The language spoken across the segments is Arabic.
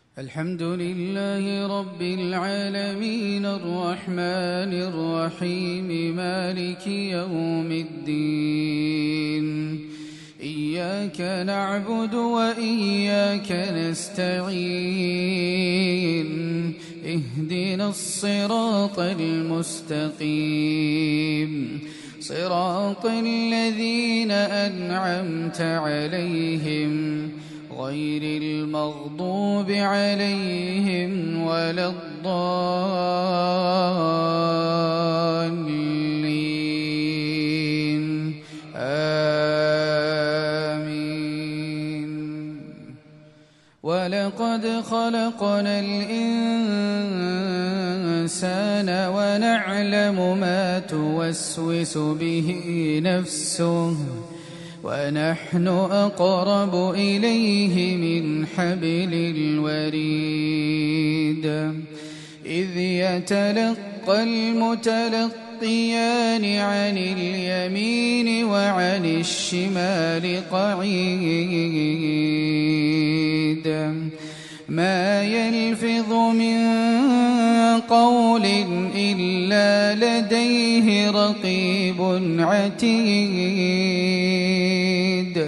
الحمد لله رب العالمين الرحمن الرحيم مالك يوم الدين إياك نعبد وإياك نستعين اهدنا الصراط المستقيم صراط الذين أنعمت عليهم غير المغضوب عليهم ولا الضالين آمين. ولقد خلقنا الإنسان ونعلم ما توسوس به نفسه ونحن أقرب إليه من حبل الوريد إذ يتلقى المتلقيان عن اليمين وعن الشمال قعيد ما يلفظ من قول إلا لديه رقيب عتيد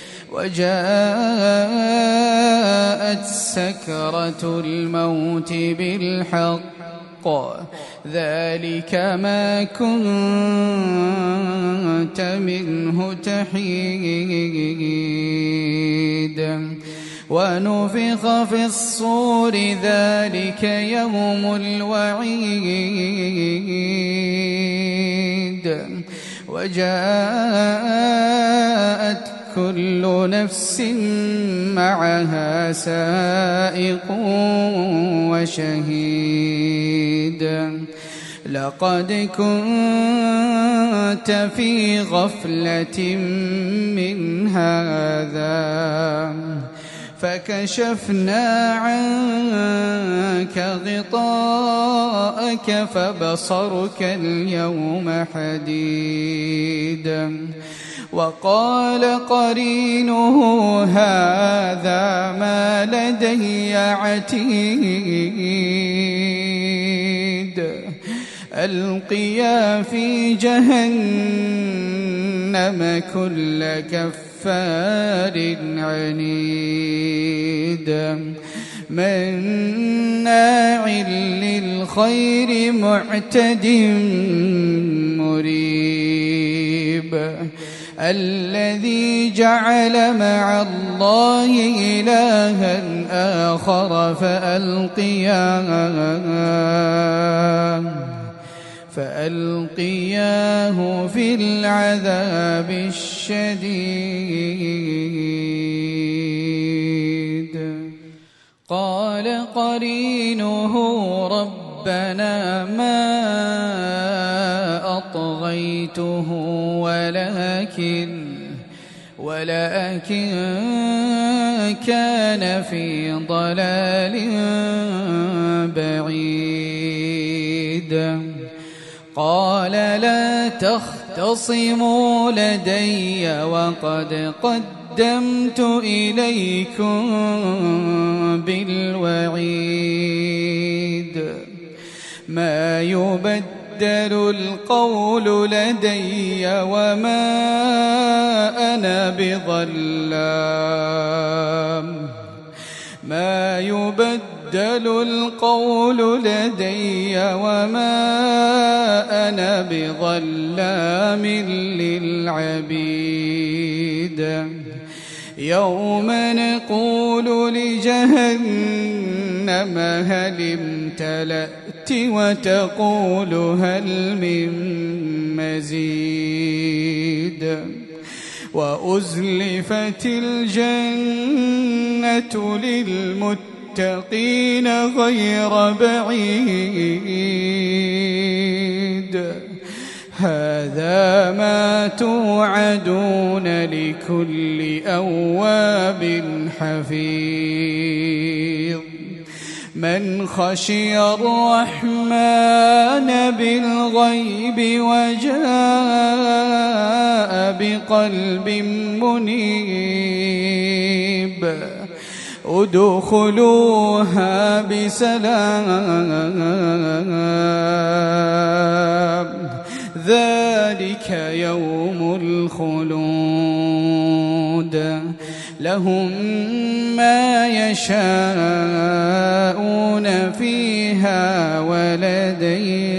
وجاءت سكرة الموت بالحق ذلك ما كنت منه تحيد ونفخ في الصور ذلك يوم الوعيد وجاءت كل نفس معها سائق وشهيد لقد كنت في غفلة من هذا فكشفنا عنك غطاءك فبصرك اليوم حديد وقال قرينه هذا ما لدي عتيد ألقيا في جهنم كل كفار عنيد مناع للخير معتد مريب الذي جعل مع الله إلها آخر فألقياه في العذاب الشديد قال قرينه ربنا ما أطغيته ولكن كان في ضلال بعيد قال لا تختصموا لدي وقد قدمت إليكم بالوعيد ما يبدل القول لدي وما أنا بظلام ما يبدل القول لدي وما أنا بظلام للعبيد يوم نقول لجهنم هل امتلأت وتقول هل من مزيد وأزلفت الجنة للمتقين غير بعيد هذا ما توعدون لكل أواب حفيظ من خشي الرحمن بالغيب وجاء بقلب منيب ادخلوها بسلام ذلك يوم الخلود لهم ما يشاءون فيها ولدينا